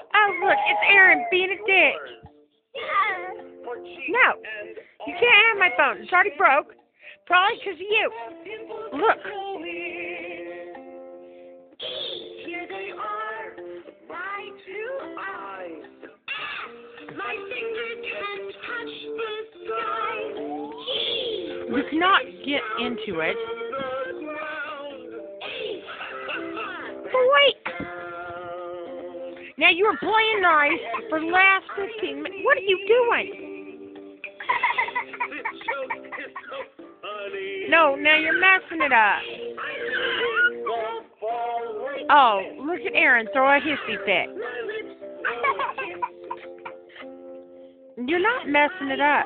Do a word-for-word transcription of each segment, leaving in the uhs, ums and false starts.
Oh, look, it's Aaron being a dick. No, you can't have my phone. It's already broke. Probably because of you. Look. Here they are, my two eyes. My finger can't touch the sky. You cannot get into it. But wait. Now you were playing nice for the last fifteen minutes. What are you doing? No, now you're messing it up. Oh, look at Aaron throw a hissy fit. You're not messing it up.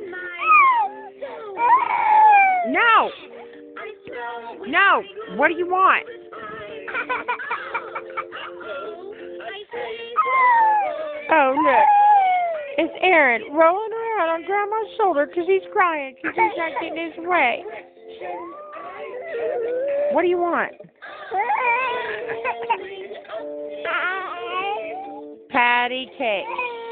No. No. What do you want? Oh, look. It's Aaron rolling around on Grandma's shoulder because he's crying because he's not getting his way. What do you want? Patty cake.